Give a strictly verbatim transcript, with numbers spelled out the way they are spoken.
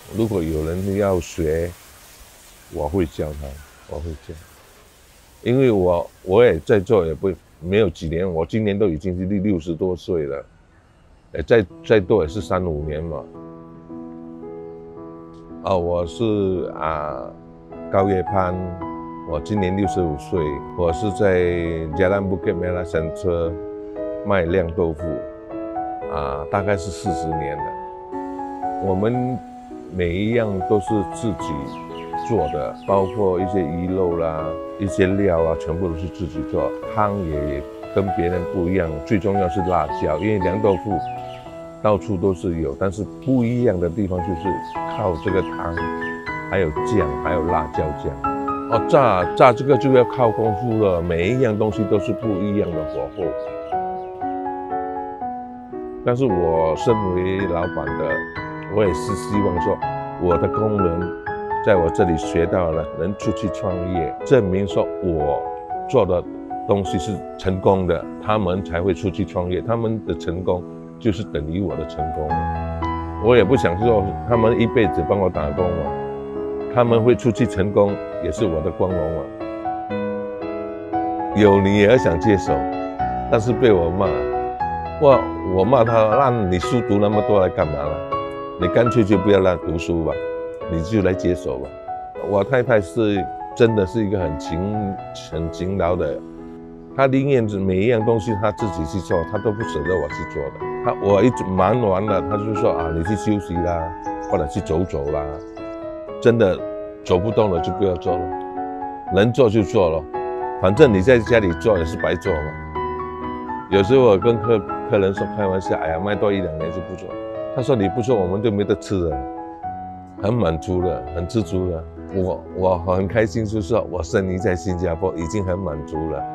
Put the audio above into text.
如果有人要学，我会教他，我会教，因为我我也在做，也不没有几年，我今年都已经是六十多岁了，哎，再再多也是三五年嘛。啊，我是啊高叶潘，我今年六十五岁，我是在 Bukit Merah Central 卖酿豆腐，啊，大概是四十年了。我们每一样都是自己做的，包括一些鱼肉啦、一些料啊，全部都是自己做。汤也跟别人不一样，最重要是辣椒，因为凉豆腐到处都是有，但是不一样的地方就是靠这个汤，还有酱，还有辣椒酱。哦，炸炸这个就要靠功夫了，每一样东西都是不一样的火候。但是我身为老板的，我也是希望说，我的工人在我这里学到了，能出去创业，证明说我做的东西是成功的，他们才会出去创业。他们的成功就是等于我的成功。我也不想说他们一辈子帮我打工嘛，他们会出去成功，也是我的光荣嘛。有你也想接手，但是被我骂，我我骂他，让你书读那么多来干嘛了？你干脆就不要来读书吧，你就来接手吧。我太太是真的是一个很勤很勤劳的，她宁愿每一样东西她自己去做，她都不舍得我去做的。她我一直忙完了，她就说啊，你去休息啦，或者去走走啦。真的走不动了就不要做了，能做就做了，反正你在家里做也是白做嘛。有时候我跟客客人说开玩笑，哎呀，卖多一两年就不做。他说你不做，我们就没得吃了，很满足了，很知足了。我我很开心，就是说我生意在新加坡已经很满足了。